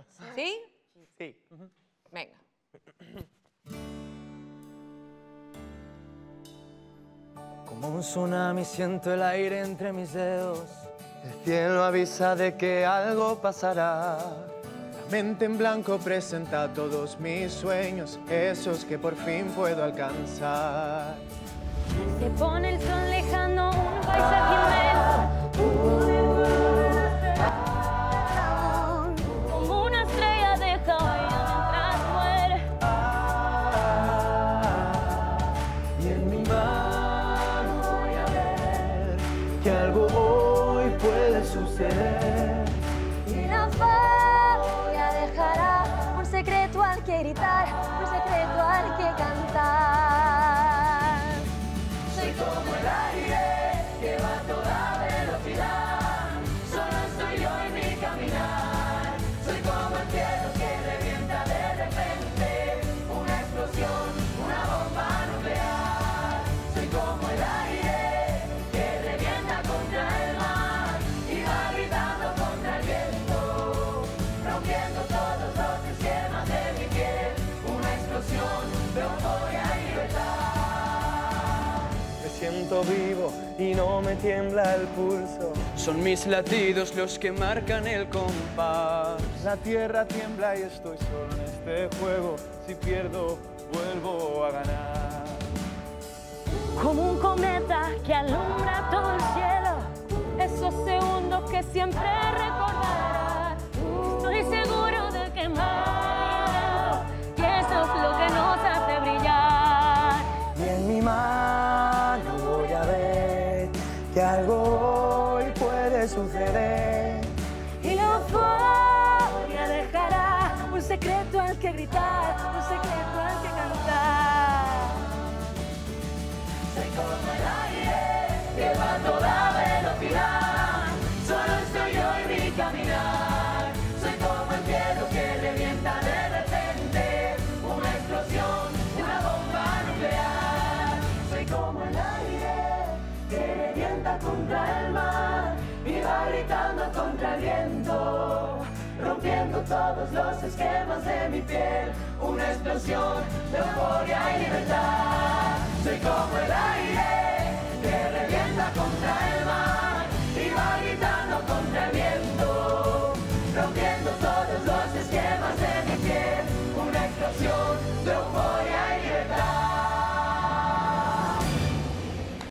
¿Sí? Sí. Venga. Como un tsunami siento el aire entre mis dedos. El cielo avisa de que algo pasará. La mente en blanco presenta todos mis sueños, esos que por fin puedo alcanzar. Se pone el sol lejano, un paisaje inmenso. Como una estrella deja huella mientras muere. Y en mi mano voy a ver que algo hoy puede suceder. Y la furia dejará un secreto al que gritar, un secreto al que cantar. Soy como el aire que va a toda velocidad. Solo estoy yo en mi caminar. Soy como el cielo que revienta de repente. Una explosión, una bomba nuclear. Soy como el aire que revienta contra el mar y va gritando contra el viento, rompiendo todos los esquemas de mi piel. Una explosión de euforia y libertad. Me siento vivo y no me tiembla el pulso. Son mis latidos los que marcan el compás. La tierra tiembla y estoy solo en este juego. Si pierdo, vuelvo a ganar. Como un cometa que alumbra todo el cielo, esos segundos que siempre recordará. Estoy seguro de que más, y eso es lo que nos hace brillar. Y en mi mano voy a ver que algo hoy puede suceder. Y la euforia dejará un secreto al que gritar, un secreto al que cantar. Soy como el aire que va a toda velocidad. Solo estoy yo en mi caminar. Soy como el cielo que revienta de repente. Una explosión, una bomba nuclear. Soy como el aire que revienta contra el mar y va gritando contra el viento, rompiendo todos los esquemas de mi piel. Una explosión de euforia y libertad. Soy como el aire